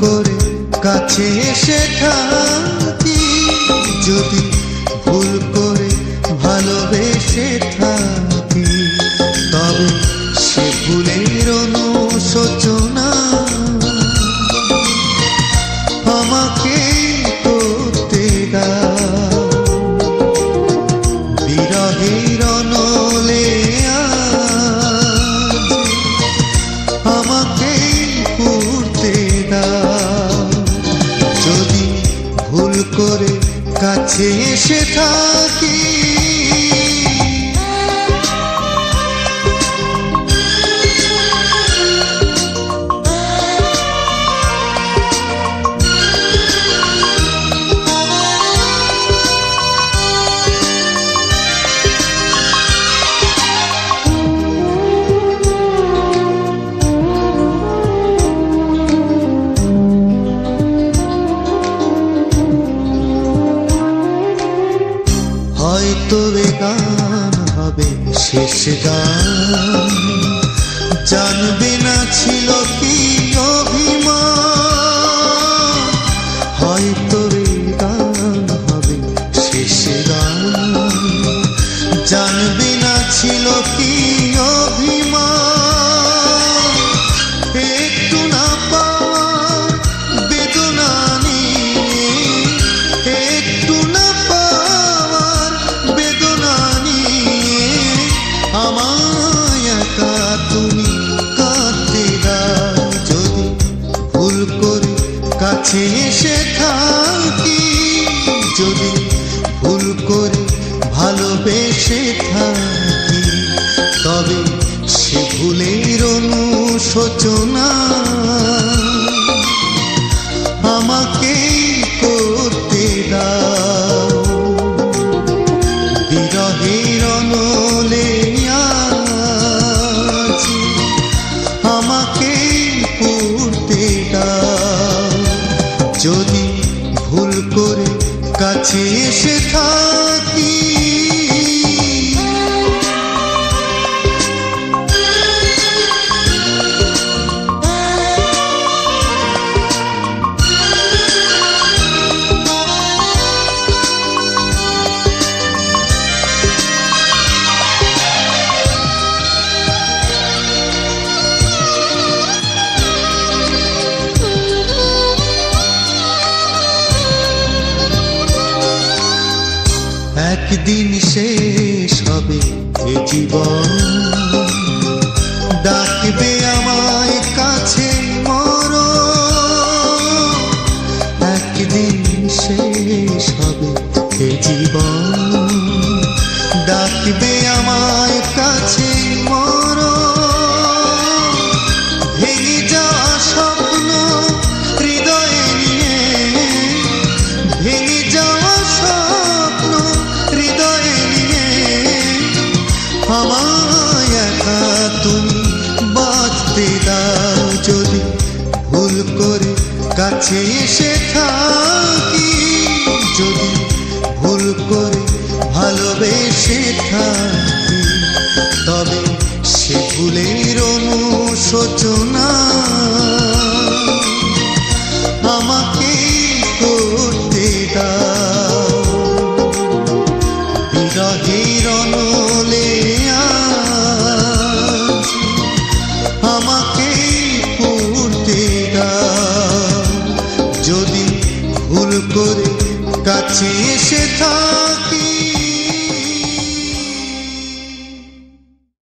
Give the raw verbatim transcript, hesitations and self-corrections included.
করে কাছে এসে থাকি, যদি ভুল করে ভালোবেসে থাকি, তবে সে ভুলের অনুশোচনা আমাকে করতে দাও। বিরহের অনলে আজ আমাকে পুড়তে দাও। যদি ভুল করে কাছে এসে থাকি, হয়তো এ গান হবে শেষ গান, জানবে না ছিল কি অভিমান। হয়তো এ গান হবে শেষ গান, জানবে না ছিল কি অভিমান। একটু না পাওয়ার বেদনা নিয়ে, একটু না পাওয়ার বেদনা নিয়ে আমায় একা তুমি কাঁদতে দাও। যদি ভুল করে কাছে এসে থাকি, যদি ভুল করে ভালোবেসে থাকি, তবে সে ভুলের অনুশোচনা আমাকে করতে দাও। বিরহের অনলে আজ আমাকে পুড়তে দাও। যদি ভুল করে কাছে এসে থাকি, একদিন শেষ হবে এ জীবন, ডাকবে আমায় কাছে মরণ। একদিন শেষ হবে এ জীবন, ডাকবে আমায় কাছে মরণ। ভেঙে যাওয়া স্বপ্ন হৃদয়ে নিয়ে, ভেঙে যাওয়া স্বপ্ন হৃদয়ে নিয়ে আমায় একা তুমি বাঁচতে দাও। যদি ভুল করে কাছে এসে থাকি, যদি ভুল করে ভালোবেসে থাকি, তবে সে ভুলের অনুশোচনা আমাকে করতে দাও। বিরহের অনলে আজ আমাকে পুড়তে দাও। যদি ভুল করে কাছে এসে থাকি,